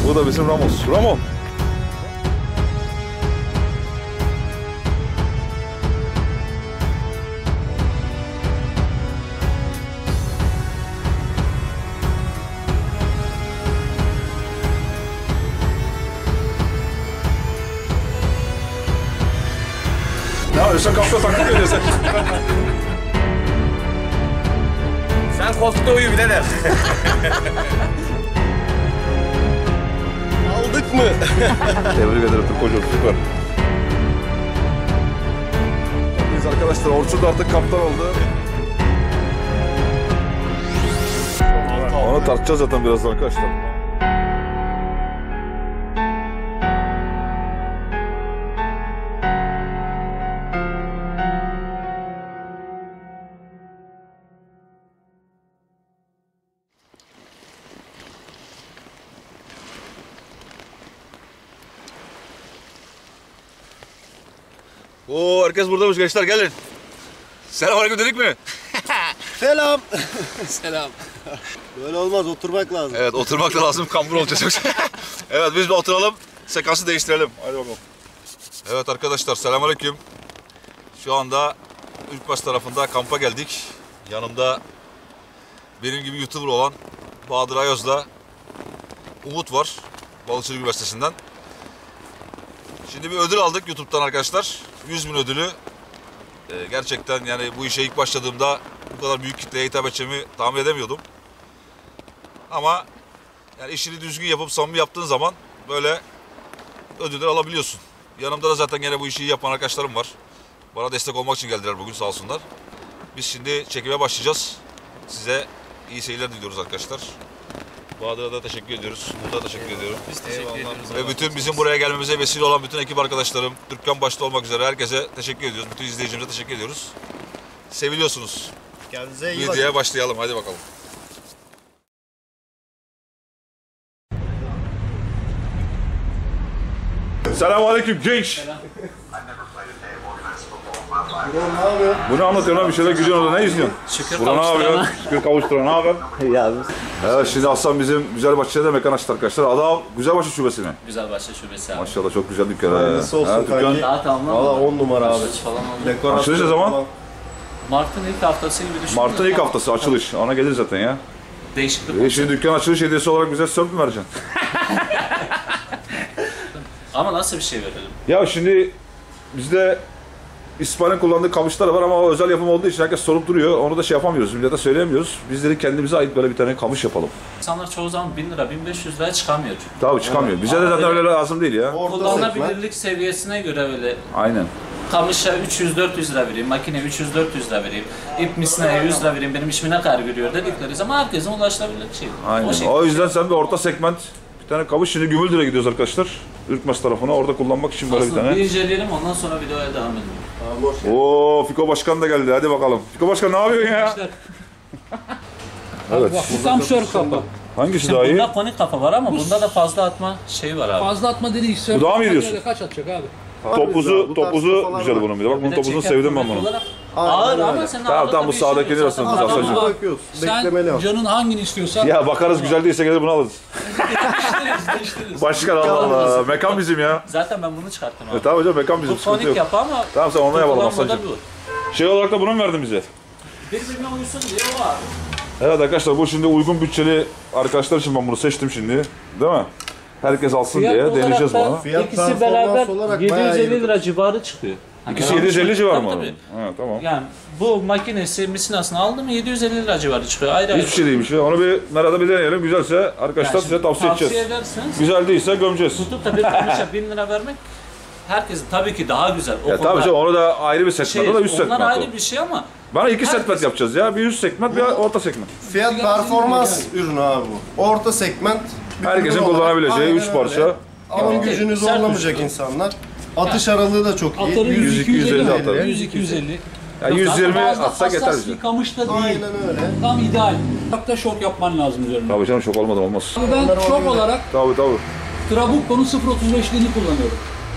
Bu da bizim Ramos. Ramon. Ya Özcan kapta taklit ediyorsun. Sen koltukta uyu birader. Aldık mı? Tebrik ederim Tukocuğum, süper. Biz arkadaşlar Orçun da artık kaptan oldu. Onu tartacağız zaten birazdan arkadaşlar. Oo, herkes buradaymış gençler, gelin. Selamünaleyküm dedik mi? Selam. Selam. Böyle olmaz, oturmak lazım. Evet, oturmak da lazım, kambur olacağız yoksa. Evet, biz bir oturalım, sekansı değiştirelim. Hadi bakalım. Evet arkadaşlar, selamünaleyküm. Şu anda Ürkbaş tarafında kampa geldik. Yanımda benim gibi YouTuber olan Bahadır Ayoz'la Umut var, Balıkçılık Üniversitesi'nden. Şimdi bir ödül aldık YouTube'dan arkadaşlar. 100.000 ödülü. Gerçekten yani bu işe ilk başladığımda bu kadar büyük kitleye hitap edeceğimi tahmin edemiyordum. Ama yani işini düzgün yapıp samimi yaptığın zaman böyle ödüller alabiliyorsun. Yanımda da zaten gene bu işi iyi yapan arkadaşlarım var. Bana destek olmak için geldiler bugün, sağ olsunlar. Biz şimdi çekime başlayacağız. Size iyi seyirler diliyoruz arkadaşlar. Bahadır'a da teşekkür ediyoruz. Burada teşekkür ediyorum. Biz teşekkür ediyoruz. Ve bütün bizim buraya gelmemize vesile olan bütün ekip arkadaşlarım, Türkkan başta olmak üzere herkese teşekkür ediyoruz. Bütün izleyicilerimize teşekkür ediyoruz. Seviliyorsunuz. Kendinize iyi bakın. Videoya başlayalım. Hadi bakalım. Selamünaleyküm genç. Ne yapıyor? Bu ne anlatıyorsun lan? Bir şeyler gülüyorsun orada. Ne izliyorsun? Şükür Buna ne yapıyorsun? Şükür kavuşturan. Ne haber? Ya Evet, şimdi Aslan bizim Güzelbaşı'da mekan açtı arkadaşlar. Adam Güzelbaşı şubesi mi? Güzelbaşı şubesi abi. Maşallah çok güzel dükkan. Hayırlısı olsun kanki. Daha tamam. Valla 10 numara abi. Falan oldu. Dekorasyon Açılış ne zaman? falan. Mart'ın ilk haftası gibi düşünün. Mart'ın ilk haftası açılış. Ona gelir zaten ya. Değişiklik. Şimdi dükkan açılış hediyesi olarak bize surf mü vereceksin? Ama nasıl bir şey verelim? Ya şimdi bizde İspanya'nın kullandığı kamışlar var ama o özel yapım olduğu için herkes sorup duruyor. Onu da şey yapamıyoruz, millete söyleyemiyoruz. Biz dedik kendimize ait böyle bir tane kamış yapalım. İnsanlar çoğu zaman 1000 lira, 1500 liraya çıkamıyor. Tabii çıkamıyor. Bize de zaten öyle lazım değil ya. Orta segment. Kullanılabilirlik seviyesine göre öyle Aynen. kamışa 300-400 lira vereyim, makine 300-400 lira vereyim, ip misine 100 lira vereyim, benim işime ne kadar görüyor dedikleri zaman herkesin ulaşılabilir şey. Aynen. O yüzden sen bir orta segment bir tane kamış. Şimdi Gümüldür'e gidiyoruz arkadaşlar. Ürkmez tarafına. Orada kullanmak için böyle bir Aslında tane. bir inceleyelim, ondan sonra videoya devam edelim. Abi hoş geldin. Oo, Fiko Başkan da geldi. Hadi bakalım. Fiko Başkan ne yapıyorsun ya? Evet. Bu tam sörf kafa. Hangisi daha iyi? Bunda konik kafa var ama bunda da fazla atma şeyi var abi. Fazla atma dediği sörf. Bu daha mı iyi kafa diyorsun? Kaç atacak abi? Topuzu, Bu tarz topuzu kafalar güzel var. bunun bir de. Bak bunun Bir de topuzunu çeker sevdim ben kuvvet bunu. olarak Aynen Ağır öyle. ama sen Tamam, ağırlıkta bu bir sağdakini şey yok. alsın, Zaten biz alsacağız. bunu Bakıyoruz. Beklemeli Sen al. canın hangini istiyorsan. Ya bakarız, güzel değilse gelir bunu alırız. değiştiririz. Başkan Allah Allah. Mekan bizim ya. Zaten ben bunu çıkarttım abi. Tamam hocam, mekan bizim. Bu Sıkıntı konik yok. yapı ama Tamam, sen onunla yapalım kullanmada aslancığım. bu. Şey olarak da bunu mu verdin bize? Birbirine uyusun diye o abi. Evet arkadaşlar, bu şimdi uygun bütçeli arkadaşlar için ben bunu seçtim şimdi. Değil mi? Herkes alsın diye deneyeceğiz bunu. Fiyat İkisi performans beraber olarak bayağı 750 iyi. lira civarı çıkıyor. Hani İkisi 750 civar mı? Tabii, tabii. Ha, tamam. Yani bu makinesi misinasını aldım mı 750 lira civarı çıkıyor ayrı ayrı. Hiçbir şey değilmiş ya. Onu bir Merada bir deneyelim. Güzelse arkadaşlar Yani size şimdi tavsiye edeceğiz. edersiniz. Güzel değilse gömeceğiz. Tutup da bir kamışa 1000 lira vermek herkesin tabii ki daha güzel. O Ya konuda tabii canım, onu da ayrı bir segment, o da üst segment. onlar o. ayrı bir şey ama Bana iki segment yapacağız ya. Bir üst segment, bir orta segment. Fiyat performans ürünü abi bu. Orta segment. bir Herkesin ürün olarak. kullanabileceği Aynen 3 öyle. parça. Alım Evet. gücünü Sert zorlamayacak uçlu. insanlar. Atış aralığı da çok iyi. Atarı 100, 250 atarım. 100-250. Ya 120 Fazla atsak yeter hassas bize. bir kamış da değil. Aynen öyle. Tam ideal. Hatta şok yapman lazım üzerine. Tabii canım, çok olmadan olmaz. Ben şok olarak Tabii. Trabucco'nun 0.35'liğini kullanıyorum.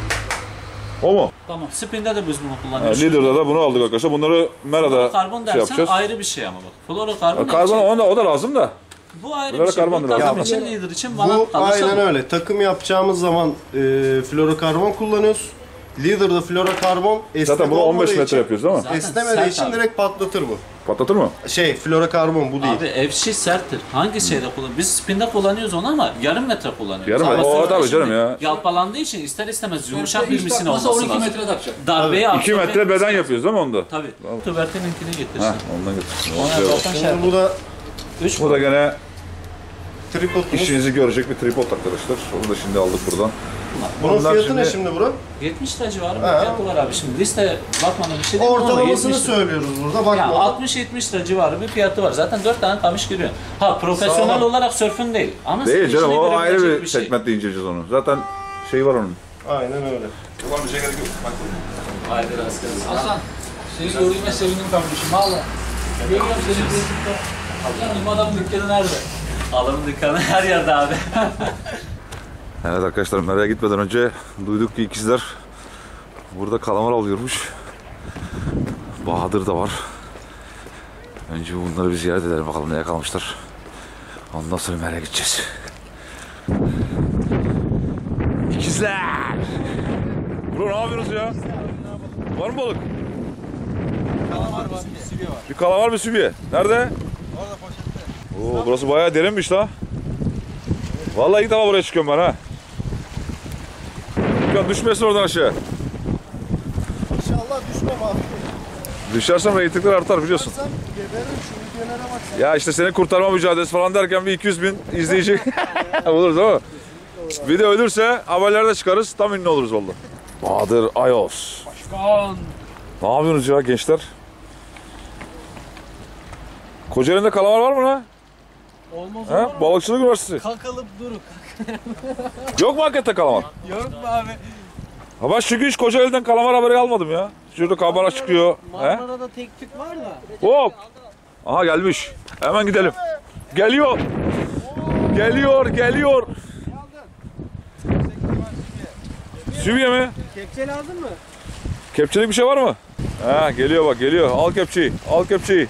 O mu? Tamam. spinde de biz bunu Ha, kullanıyoruz. Lider'da da bunu aldık arkadaşlar. Bunları Merada Karbon şey dersen yapacağız. ayrı bir şey ama bak. Florokarbon Karbon o da lazım da. Bu ayrı Bunlara bir şey. Bu karbondur takım abi. için, lider için bana Bu kalırsa aynen öyle. Takım yapacağımız zaman florokarbon kullanıyoruz. Leader'da florokarbon Zaten bunu 15 metre yapıyoruz değil mi? Zaten esnemediği sert için abi. direkt patlatır bu. Patlatır mı? Florokarbon bu değil. Abi FG serttir. Hangi şeyde kullanıyoruz? Biz spinde kullanıyoruz onu ama yarım metre kullanıyoruz. Yarım Ama metre. Oo, sonra tabii şimdi canım ya. Yalpalandığı için ister istemez yumuşak bir Hiç misin takmasa olması 12 lazım. metre takacak. Darbeyi 2 metre beden yapıyoruz değil mi onda? Tabii. Tübertininkini getirsin. Heh, ondan getirsin. Ona zaten şey Şimdi bu da 3 Bu da gene tripodumuz. işinizi görecek bir tripod arkadaşlar. Onu da şimdi aldık buradan. Bunun Bunlar fiyatı ne şimdi- şimdi bura? 70 lira civarı bir fiyatı var abi. Şimdi liste bakmadan bir şey değil ama Ortalamasını 70 lira. söylüyoruz burada. Ya Bakma. 60-70 lira civarı bir fiyatı var. Zaten 4 tane kamış giriyor. Ha profesyonel Sağlam. olarak sörfün değil. Ama Değil senin canım işine o göre ayrı bilecek bir şey. segmentte inceleyeceğiz onu. Zaten şey var onun. Aynen öyle. Var bir şey gerek yok. Haydi rastgele. Hasan, seni gördüğüme sevindim kardeşim. Valla. Görüyorum seni Facebook'ta. Canım adam dükkanı nerede? Alımın dükkanı her yerde abi. Evet arkadaşlar nereye gitmeden önce duyduk ki ikizler burada kalamar alıyormuş. Bahadır da var. Önce bunları bir ziyaret edelim bakalım neye kalmışlar. Ondan sonra nereye gideceğiz. İkizler! Bro ne yapıyorsunuz ya? Var mı balık? Kalamar var, bir sübye var. Bir kalamar bir sübye. Nerede? Orada poşette. Oo, burası bayağı derinmiş la. Vallahi ilk defa buraya çıkıyorum ben ha. Dükkan düşmesin oradan aşağı. İnşallah düşmem abi. Düşersem reytingler artar biliyorsun. Sen geberirim şu videolara bak sen. Ya işte seni kurtarma mücadelesi falan derken bir 200 bin izleyici olur değil mi? Bir de ölürse haberlerde çıkarız tam ünlü oluruz valla. Bahadır Ayos. Başkan. Ne yapıyorsunuz ya gençler? Kocaeli'nde kalamar var mı lan? Olmaz He? Balıkçılık Üniversitesi. Kalkalıp duruk. Yok mu hakikaten kalamar? Yok mu abi? Ha ben çünkü hiç Kocaeli'den kalamar haberi almadım ya. Şurada kamera çıkıyor. He? Marmara'da tek tük var da. Hop! Aha gelmiş. Hemen gidelim. Geliyor. Geliyor, geliyor. Sübye mi? Kepçe lazım mı? Kepçelik bir şey var mı? Ha geliyor bak geliyor. Al kepçeyi. Al kepçeyi.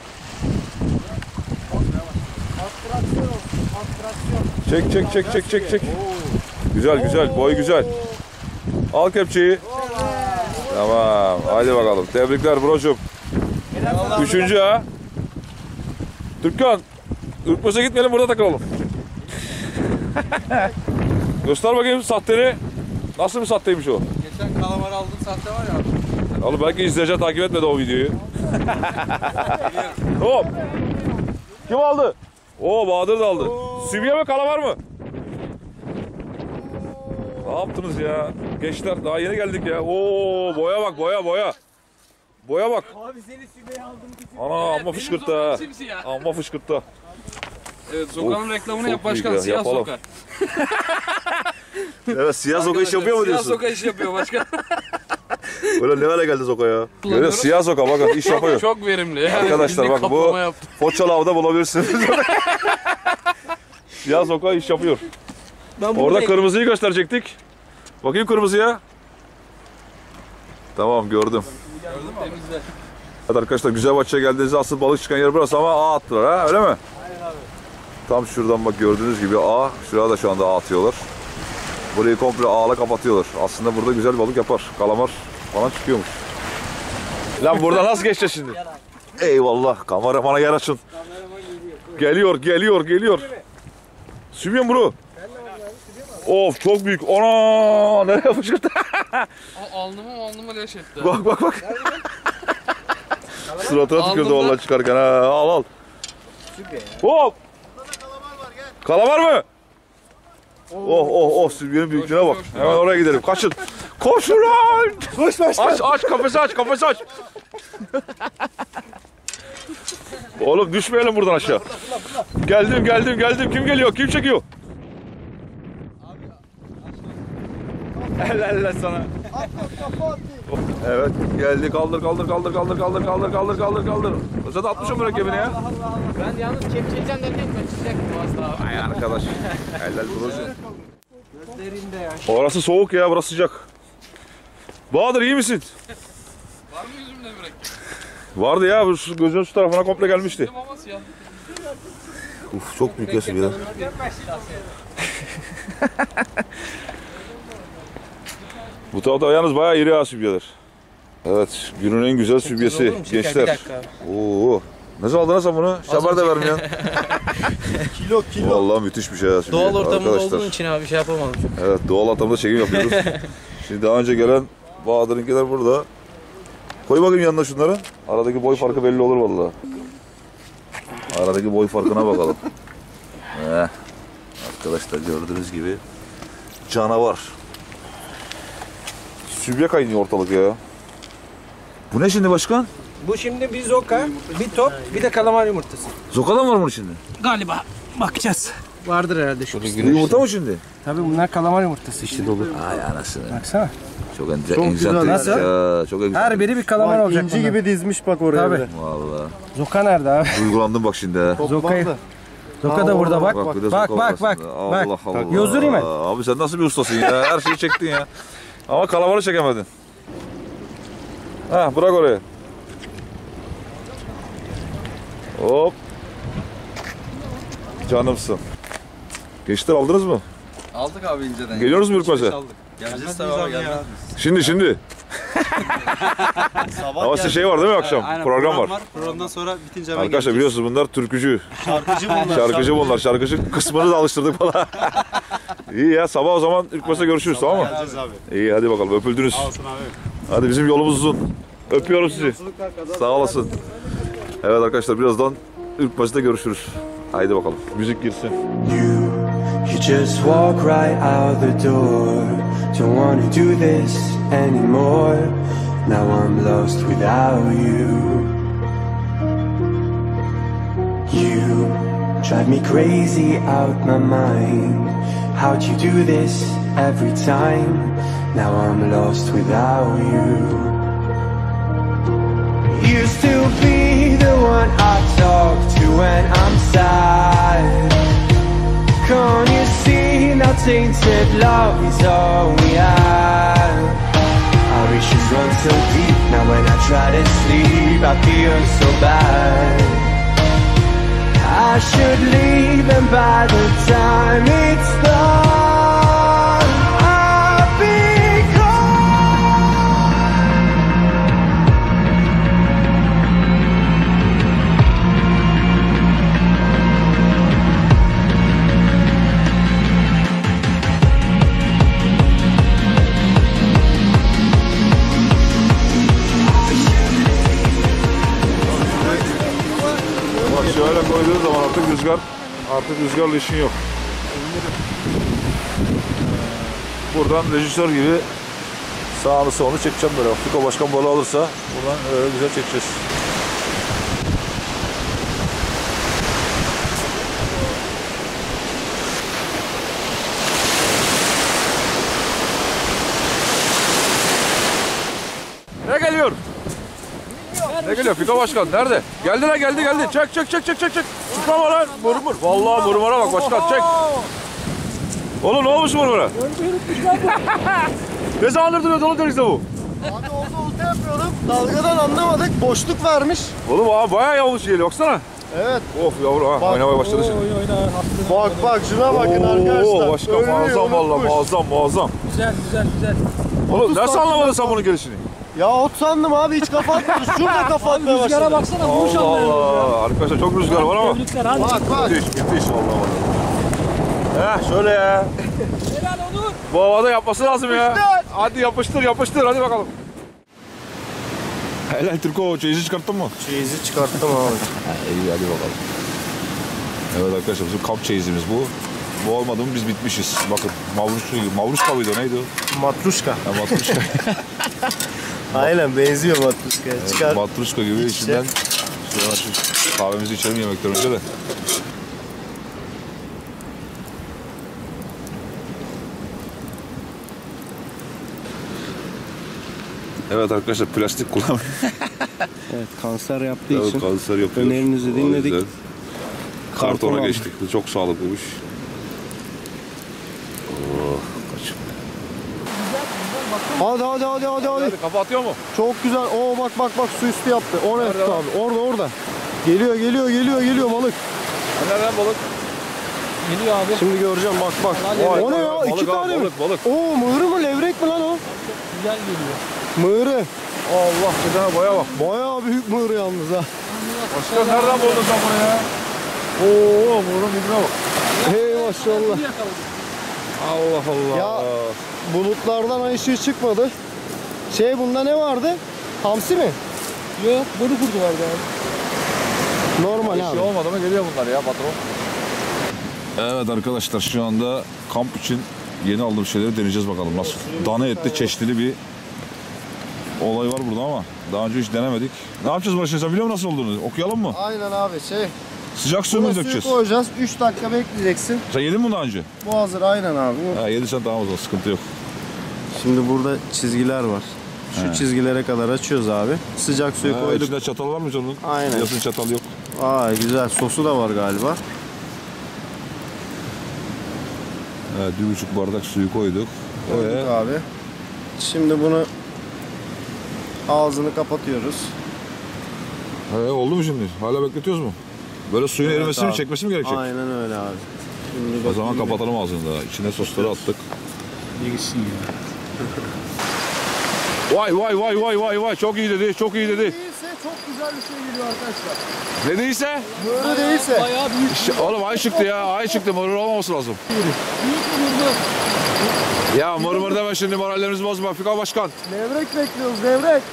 Atraksiyon olsun. Atraksiyon. Çek. Güzel güzel. Boy güzel. Al kepçeyi. Tamam. Haydi bakalım. Tebrikler brocum. Üçüncü ha. Türkan. Ürkmez'e gitmeyelim burada takılalım. Göster bakayım sahteni. Nasıl bir sahteymiş o? Geçen kalamar aldığım sahte var ya abi. Oğlum belki izleyici takip etmedi o videoyu. Hop. Kim aldı? Oo Bahadır da aldı. Sübye mi kalamar mı? Ne yaptınız ya? Gençler daha yeni geldik ya. Oo boya bak boya. Boya bak. Abi seni sübeye aldım. Ana amma fışkırttı ha. Amma fışkırttı. Evet, Zoka'nın reklamını yap çok iyi başkan. ya, Siyah yapalım. Zoka. Evet siyah zoka iş yapıyor mu Siyah diyorsun? Zoka iş yapıyor başkan. Böyle ne hale geldi zoka ya? Görüyor siyah zoka bakın iş yapıyor. Çok verimli. Yani Arkadaşlar bildiğin bakın bu kaplama yaptı. Foçalı avda bulabilirsiniz. Siyah zoka iş yapıyor. Orada kırmızıyı gösterecektik. Bakayım kırmızıya. Tamam gördüm. Evet arkadaşlar Güzelbahçe'ye geldiğinizde asıl balık çıkan yer burası ama ağ attılar ha öyle mi? Aynen abi. Tam şuradan bak gördüğünüz gibi ağ. Şurada da şu anda ağ atıyorlar. Burayı komple ağla kapatıyorlar. Aslında burada güzel balık yapar. Kalamar falan çıkıyormuş. Lan burada nasıl geçeceğiz şimdi? Eyvallah. Kameramana yer açın. Geliyor. Sübye mi bro? Of çok büyük. Ana nereye fışkırttı? Alnıma leş etti. Bak. Suratına tükürdü Aldım vallahi çıkarken ha. Al. Hop. Kalamar mı? Oh sübyenin büyüklüğüne bak. Koş. Hemen oraya gidelim. Kaçın. Koşun lan. Koş. Aç kafesi aç. Oğlum düşmeyelim buradan aşağı. Geldim. Kim geliyor? Kim çekiyor? Helal sana. Evet geldi kaldır. Zaten atmışım mürekkebini ya. Ben yalnız kepçeleyeceğim derken kaçacaktım az daha. Ay arkadaş. Helal brocu. Gözlerinde ya. Orası soğuk ya burası sıcak. Bahadır iyi misin? Var mı yüzümde mürekkep? Vardı ya gözün şu tarafına komple gelmişti. Ama siyah. Uf, çok büyük ya sübyeler. Bu tarafta yalnız bayağı iri ha sübyeler. Evet, günün en güzel sübyesi gençler. Oo. Ne zaman aldın sen bunu? Şabar da vermiyorsun. Kilo. Vallahi müthiş bir şey ya sübye. Doğal ortamında arkadaşlar. olduğun için abi şey yapamadım. Evet, doğal ortamda çekim yapıyoruz. Şimdi daha önce gelen Bahadır'ınkiler burada. Koy bakayım yanına şunları. Aradaki boy farkı belli olur vallahi. Aradaki boy farkına bakalım. Arkadaşlar gördüğünüz gibi canavar. Sübye kaynıyor ortalık ya. Bu ne şimdi başkan? Bu şimdi bir zoka, bir top, bir de kalamar yumurtası. Zoka'da mı var bunun şimdi? Galiba. Bakacağız. Vardır herhalde şu. Bu yumurta mı şimdi? Tabii bunlar kalamar yumurtası işte dolu. Ay anasını. Baksana. Çok Çok güzel. Nasıl? Ya, çok güzel. Her biri bir kalamar Bak, olacak inci bunlar. gibi dizmiş bak oraya. Tabii. bile. Vallahi. Zoka nerede abi? Duygulandım bak şimdi ha. Zoka'yı. Toplandı. Zoka da burada bak. Bir de Bak Zoka bak var bak. aslında. Bak. Allah Allah. Yozurayım ben. Abi sen nasıl bir ustasın ya? Her şeyi çektin ya. Ama kalamarı çekemedin. Ha, bırak oraya. Hop. Canımsın. Gençler aldınız mı? Aldık abi inceden. Geliyoruz mu Ürkmez'e? Aldık. Geleceğiz tabii abi gelmez miyiz? Şimdi. Ama size şey var değil mi akşam? Aynen, program var. Programdan sonra bitince hemen Arkadaşlar biliyorsunuz bunlar türkücü. Şarkıcı bunlar. Şarkıcı kısmını da alıştırdık falan. İyi ya, sabah o zaman Ürkmez'e görüşürüz, tamam mı? İyi, hadi bakalım, öpüldünüz. Hadi bizim yolumuz uzun. Öpüyorum sizi. Sağ olasın. Evet arkadaşlar, birazdan Ürkmez'de görüşürüz. Haydi bakalım, müzik girsin. You just walk right out the door. Don't wanna do this anymore. Now I'm lost without you. You drive me crazy out my mind. How'd you do this every time? Now I'm lost without you. Used to be the one I talk to when I'm sad. Can't you see now tainted love is all we have? Our issues run so deep, now when I try to sleep I feel so bad. I should leave and by the time it's done I'll be gone. Bak şöyle koyduğun zaman artık rüzgarla işin yok. Buradan rejisör gibi sağını solunu çekeceğim böyle. Fiko başkan balığı alırsa buradan öyle güzel çekeceğiz. Ne geliyor? Ne geliyor Fiko başkan? Nerede? Geldi lan, geldi. Çek. Çıkama lan. Murmur. Vallahi murmura bak başkan, çek. Oğlum ne olmuş murmura? Ne zamandır duruyor dolu denizde bu? Abi orada olta yapıyorum. Dalgadan anlamadık. Boşluk vermiş. Oğlum abi bayağı yavruş geliyor, baksana. Evet. Of yavru ha, oynamaya başladı şimdi. Bak şuna bakın arkadaşlar. Oo başkan Ölüyor, muazzam vallahi, unutmuş. muazzam. Güzel. Oğlum nasıl anlamadın sen bunun gelişini? Ya ot sandım abi, hiç kafa atmıyoruz. Şurada kafa atmaya Rüzgara başladı. baksana vuruş Allah almıyor. Allah. Arkadaşlar çok rüzgar var ama. Tebrikler hadi. Bak. Müthiş vallahi. Şöyle ya. Helal Onur. Bu havada yapması lazım ya. Hadi yapıştır hadi bakalım. Helal Türko, çeyizi çıkarttın mı? Çeyizi çıkarttım abi. İyi hadi bakalım. Evet arkadaşlar, bizim kamp çeyizimiz bu. Bu olmadı mı biz bitmişiz. Bakın Mavruşka mıydı, neydi o? Matruşka. Ha, Matruşka. Aynen benziyor matruşkaya. Çıkar. Matruşka gibi içinden. Şu kahvemizi içelim yemekten önce de. Evet arkadaşlar, plastik kullanmayın. Evet, kanser yaptığı için. Kanser yapıyor. Önerinizi dinledik. Kartona aldık. geçtik. Bu çok sağlıklıymış. Hadi. Kafa atıyor mu? Çok güzel. Oo bak su üstü yaptı. Oraya tut abi. Orada. Geliyor balık. Nereden balık? Geliyor abi. Şimdi göreceğim bak. O ne ya? İki tane mi? Balık. Oo, mığırı mı levrek mi lan o? Güzel geliyor. Mığırı. Allah güzel boya bak. Bayağı büyük mığır yalnız ha. Başka nereden buldun sen bunu ya? Oo, bunun dibine bak. Hey maşallah. Allah Allah. Ya bulutlardan ay ışığı çıkmadı. Bunda ne vardı? Hamsi mi? Yok, bunu kurdu vardı abi. Normal Bir abi. şey olmadı mı geliyor bunlar ya patron. Evet arkadaşlar şu anda kamp için yeni aldığım şeyleri deneyeceğiz bakalım nasıl. Dana etli çeşitli bir olay var burada ama daha önce hiç denemedik. Ne yapacağız Barış, sen biliyor musun nasıl olduğunu? Okuyalım mı? Aynen abi Sıcak suyu mu Buna dökeceğiz? suyu koyacağız. 3 dakika bekleyeceksin. Sen yedin mi daha önce? Bu hazır aynen abi. Ha, yediysen tamam o zaman sıkıntı yok. Şimdi burada çizgiler var. Şu çizgilere kadar açıyoruz abi. Sıcak suyu koyduk. İçinde çatal var mı canım? Aynen. Yasın çatal yok. Aa güzel. Sosu da var galiba. Evet 1,5 bardak suyu koyduk. Koyduk abi. Şimdi bunu ağzını kapatıyoruz. Oldu mu şimdi? Hala bekletiyoruz mu? Böyle suyun Evet erimesi mi abi. çekmesi mi gerekecek? Aynen öyle abi. Şimdi O zaman kapatalım ağzını da. İçine sosları attık. Yegisin ya. Vay çok iyi dedi, çok iyi dedi. Değilse çok güzel bir şey geliyor arkadaşlar. Ne değilse? Böyle değilse. Bayağı büyük. Oğlum ay çıktı ya, ay çıktı. Mırmır olmaması lazım. Büyük vurdu. Ya mırmır deme şimdi, morallerimizi bozma. Fika Başkan. Levrek bekliyoruz levrek.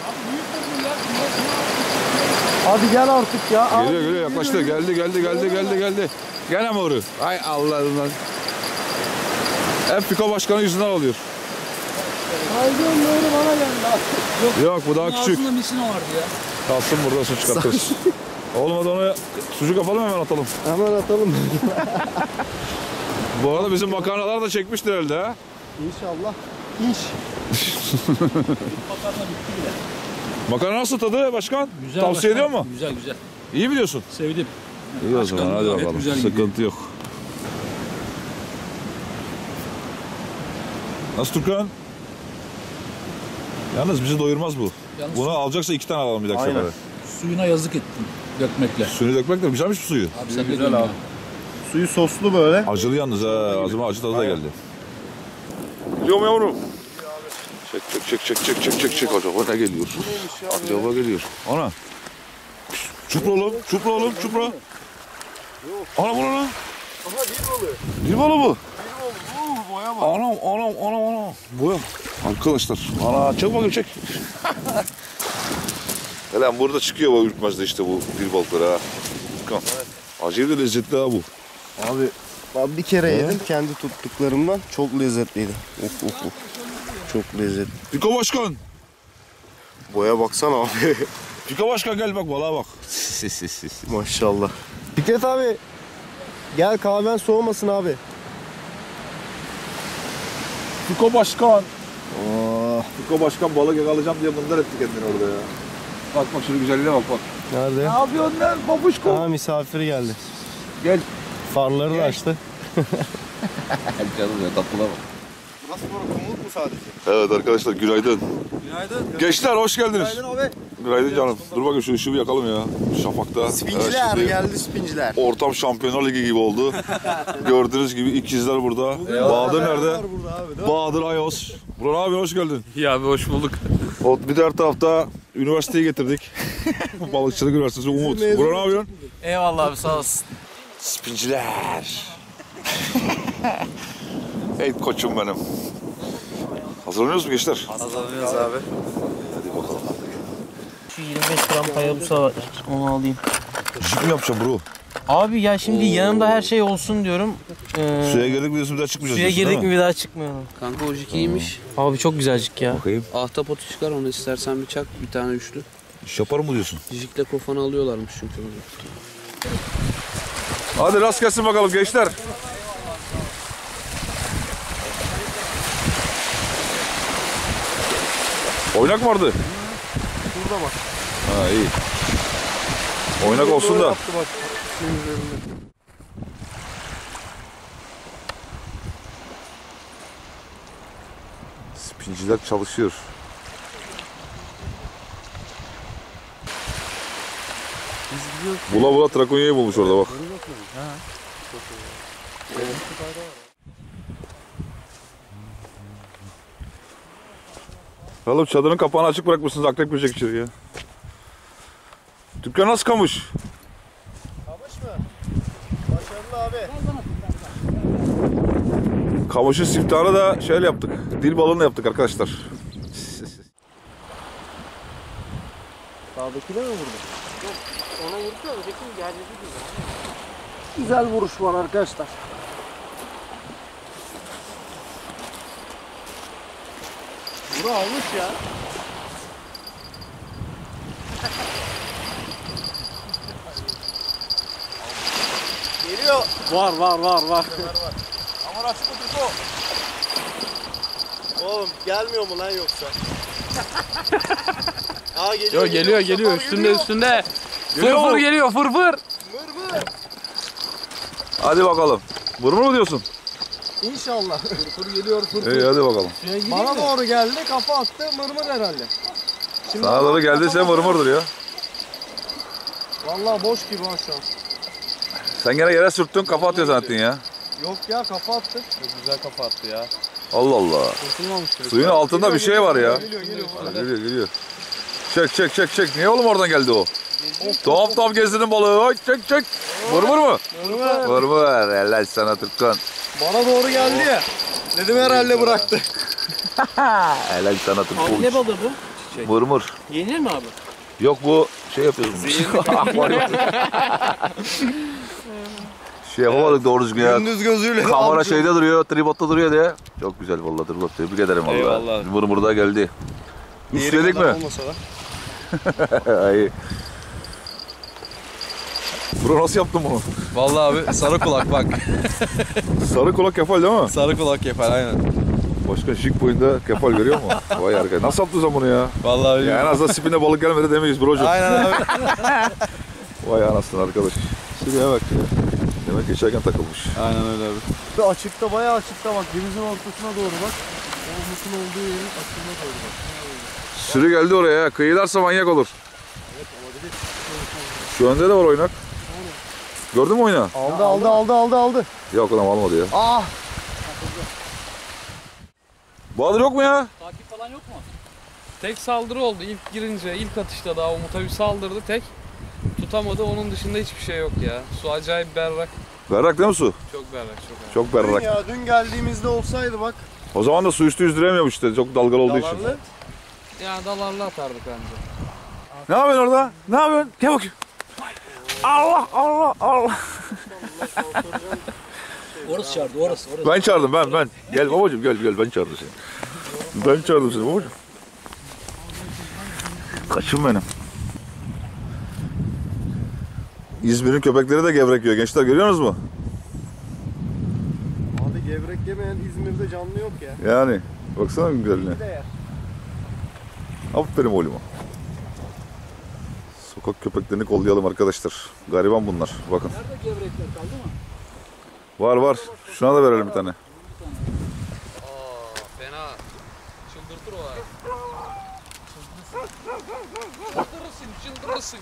Hadi gel artık ya. Geliyor yaklaştı. Geldi. Gene mırı. Ay Allah'ım lan. Hep Fika Başkan'ın yüzünden alıyor. Haydi böyle bana geldi. Yok bu daha küçük. Ağzında misina vardı ya. Kalsın burada su çıkartırız. Olmadı onu sucuk yapalım hemen atalım. Hemen atalım. Bu arada bizim makarnalar da çekmiştir herhalde ha. İnşallah. Makarna nasıl tadı başkan? Güzel Tavsiye başkan. ediyor mu? Güzel. İyi mi diyorsun? Sevdim. İyi o zaman hadi gayet bakalım. güzel gidiyor. Sıkıntı yok. Nasıl Türkan? Yalnız bizi doyurmaz bu. Yalnız Bunu alacaksa 2 tane alalım bir dakika. Aynen. sefere. Suyuna yazık ettim dökmekle. Suyunu dökmek de güzelmiş bu suyu. Abi sen Güzel abi. Suyu soslu böyle. Acılı yalnız ha. Ağzıma acı tadı da geldi. Geliyor mu yavrum? Çek. Acaba ne geliyor? Acaba geliyor. Ana. Çupra oğlum. Ana bu ne lan? Aha dil balığı. Dil balığı bu. Boya bak. Anam. Boya. Arkadaşlar. Ana çek bakayım çek. Lan burada çıkıyor bu Ürkmez'de işte bu dil balıkları ha. Bakın. Acayip de lezzetli ha bu. Abi ben bir kere yedim kendi tuttuklarımdan. Çok lezzetliydi. Of. Çok lezzetli. Fiko Başkan. Boya baksana abi. Fiko Başkan gel bak balığa bak. Maşallah. Fikret abi. Gel kahven soğumasın abi. Fiko Başkan. Oh. Fiko Başkan balık yakalayacağım diye mındar etti kendini orada ya. Bak şunu güzelliğine bak. Nerede? Ne yapıyorsun lan babuşko? Aa misafir geldi. Gel. Farları da açtı. Canım ya tatlılar bak. Burası kumluk mu sadece? Evet arkadaşlar günaydın. Günaydın. Gençler hoş geldiniz. Günaydın abi. Günaydın canım. Dur bakayım şu ışığı bir yakalım ya. Şafakta. Spinciler şimdi geldi spinciler. ortam Şampiyonlar Ligi gibi oldu. Gördüğünüz gibi ikizler burada. Bahadır nerede? Bahadır Ayos. Buran abi hoş geldin. İyi abi hoş bulduk. Bir diğer tarafta üniversiteyi getirdik. Balıkçılık Üniversitesi Umut. Buran ne yapıyorsun? Eyvallah abi sağ olsun. Spinciler. Ey koçum benim. Hazırlanıyoruz mu gençler? Hazırlanıyoruz abi. Hadi bakalım. Şu 25 gram Hayabusa var. Onu alayım. Jig mi yapacağım bro? Abi ya şimdi yanımda her şey olsun diyorum. Suya girdik mi diyorsun bir daha çıkmayacağız Suya diyorsun, girdik değil mi bir daha çıkmayalım. Kanka o jig iyiymiş. Abi çok güzelcik ya. Bakayım. Ahtapotu çıkar onu istersen bir çak bir tane üçlü. İş yaparım mı diyorsun? Jigle kofanı alıyorlarmış çünkü bunu. Hadi rast gelsin bakalım gençler. Oynak mı vardı? Burada bak. Ha iyi. Oynak olsun da. Yaptı bak. Spinciler çalışıyor. Bula bula Trakonya'yı bulmuş orada bak. Oğlum çadırın kapağını açık bırakmışsınız, akrep girecek içeri ya. Dükkan nasıl kamış? Kamış mı? Başarılı abi. Kamışın siftahını da şöyle yaptık. Dil balığını yaptık arkadaşlar. Sağdakine mi vurdu? Ona vurdu da ötekinin geldi değil. Güzel vuruş var arkadaşlar. Bunu almış ya. Geliyor. Var. Aman açık mı Türko? Oğlum gelmiyor mu lan yoksa? Aa geliyor. Geliyor üstünde. Fırfır geliyor fırfır. Hadi bakalım. Vurur mu diyorsun? İnşallah. Fırfır geliyor fırfır. İyi hadi bakalım. Bana doğru geldi, kafa attı, mırmır herhalde. Şimdi Sana doğru geldiyse mırmırdır ya. vallahi boş gibi ha şu an. Sen gene yere sürttün, kafa atıyor zannettin ya. Yok ya, kafa attı. Güzel kafa attı ya. Allah Allah. Kurtulmamıştır. Suyun altında bir şey var ya. Geliyor. Geliyor. Çek. Niye oğlum oradan geldi o? Tuhaf gezdirin balığı. Ay, çek. Mırmır mı? Mırmır. Helal sana Türkan. Bana doğru geldi ya. Dedim herhalde bıraktı. Helal sana Türkan. Ne balığı bu? Mırmır. Yenilir mi abi? Yok bu şey yapıyoruz. Şey yapamadık doğru düzgün ya. Gündüz gözüyle. Kamera şeyde duruyor, tripodta duruyor diye. Çok güzel vallahi tripod. Tebrik ederim vallahi. Eyvallah. Mırmır da geldi. Üstledik mi? Olmasa da. Ay. Bro nasıl yaptın bunu? Vallahi abi sarı kulak bak. Sarı kulak kefal değil mi? Sarı kulak yapar aynen. Başkan şık boyunda kefal görüyor mu? Vay arkadaş. Nasıl yaptın sen bunu ya? Vallahi Ya en azından spine balık gelmedi demeyiz brocuğum. aynen abi. Vay anasını arkadaş. Şuraya bak ya. Demek geçerken takılmış. Aynen öyle abi. Şu açıkta, bayağı açıkta bak. Denizin ortasına doğru bak. Olmasın olduğu yerin açığına doğru bak. Sürü geldi oraya ya. Kıyılarsa manyak olur. Şu önde de var oynak. Gördün mü oynağı? Aldı. Yok lan almadı ya. Ah! Bahadır yok mu ya? Takip falan yok mu? Tek saldırı oldu. İlk girince, ilk atışta daha Umut'a bir saldırdı tek. Tutamadı. Onun dışında hiçbir şey yok ya. Su acayip berrak. Berrak değil mi su? Çok berrak. Çok berrak. Ya dün geldiğimizde olsaydı bak. O zaman da su üstü yüzdüremiyormuş işte. Çok dalgalı olduğu için. Dalarlı. Ya dalarla atardık bence. Ne yapıyorsun orada? Ne yapıyorsun? Gel bakayım. Allah. Orası çağırdı orası. Ben çağırdım ben. Gel babacığım gel ben çağırdım seni. Ben çağırdım seni babacığım. Kaçım benim. İzmir'in köpekleri de gevrek yiyor gençler, görüyorsunuz mu? Abi gevrek yemeyen İzmir'de canlı yok ya. Yani baksana güzelliğine. Aferin oğluma. Sokak köpeklerini kollayalım arkadaşlar. Gariban bunlar. Bakın. Nerede gevrekler kaldı mı? Var. Şuna da verelim bir tane. Fena. Çıldırtır o abi. Çıldırırsın.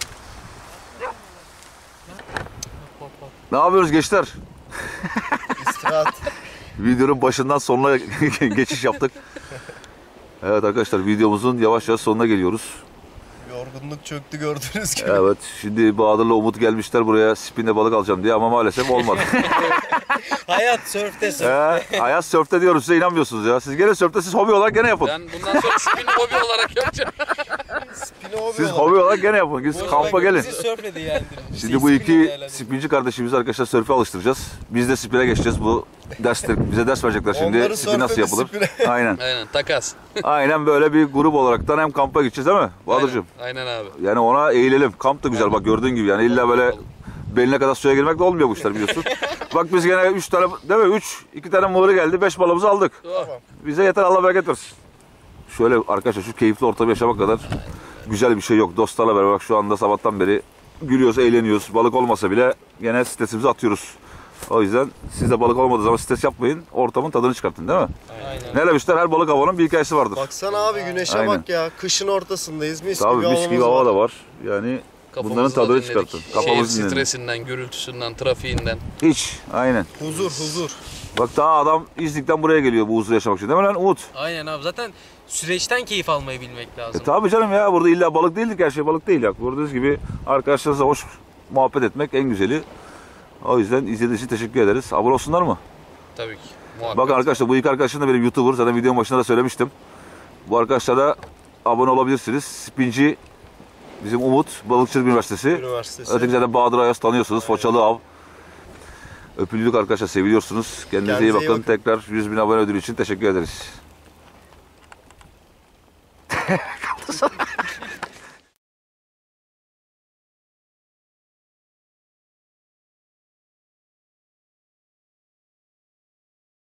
Ne yapıyoruz gençler? İstirahat. Videonun başından sonuna geçiş yaptık. Evet arkadaşlar, videomuzun yavaş yavaş sonuna geliyoruz. Yorgunluk çöktü gördüğünüz gibi. Evet, şimdi Bahadır'la Umut gelmişler buraya spinle balık alacağım diye ama maalesef olmadı. Hayat sörfte Hayat sörfte diyoruz, size inanmıyorsunuz ya. Siz gene sörfte, siz hobi olarak gene yapın. Ben bundan sonra spin hobi olarak yapacağım. Siz hobi olarak gene yapın. Siz kampa gelin. sörfledi yani. Şimdi bu iki spinci kardeşimizi arkadaşlar sörfe alıştıracağız. Biz de spine geçeceğiz. Bu dersler, bize ders verecekler şimdi. Onların Spin nasıl sörfe, biz yapılır? spine. Aynen. Aynen takas. Aynen böyle bir grup olaraktan hem kampa gideceğiz değil mi Bahadır'cığım? Aynen abi. Yani ona eğilelim. Kamp da güzel bak, gördüğün gibi yani illa böyle beline kadar suya girmek de olmuyor bu işler biliyorsun. Bak biz gene 3 tane değil mi? 2 tane mığırı geldi. 5 balığımızı aldık. Bize yeter, Allah bereket versin. Şöyle arkadaşlar şu keyifli ortamı yaşamak kadar güzel bir şey yok. Dostlarla beraber bak şu anda sabahtan beri gülüyoruz, eğleniyoruz. Balık olmasa bile gene stresimizi atıyoruz. O yüzden siz de balık olmadığı zaman stres yapmayın. Ortamın tadını çıkartın değil mi? Aynen. Ne demişler? Her balık avının bir hikayesi vardır. Baksana abi güneşe Aynen. bak ya. Kışın ortasındayız. Mis Tabii gibi mis gibi havamız hava var. da var. Yani Kafamızı Bunların da tadını dinledik. çıkarttın. Şehir Kafamızı dinledik. stresinden, gürültüsünden, trafiğinden. Hiç. Aynen. Huzur. Bak daha adam İznik'ten buraya geliyor bu huzur yaşamak için. Değil mi lan Umut? Aynen abi. Zaten süreçten keyif almayı bilmek lazım. Tabii canım ya. Burada illa balık değildik. Her şey balık değil ya. Gördüğünüz gibi arkadaşlarınızla hoş muhabbet etmek en güzeli. O yüzden izlediğiniz için teşekkür ederiz. Abone olsunlar mı? Tabii ki. Muhakkak. Bakın arkadaşlar bu ilk arkadaşım da benim YouTuber. Zaten videonun başında da söylemiştim. Bu arkadaşlara abone olabilirsiniz. Spinci bizim Umut, Balıkçılık Üniversitesi. Öteki zaten Bahadır Ayaz tanıyorsunuz. Foçalı Av. Öpüldük arkadaşlar, seviliyorsunuz. Kendinize iyi bakın. Tekrar 100.000 abone ödülü için teşekkür ederiz.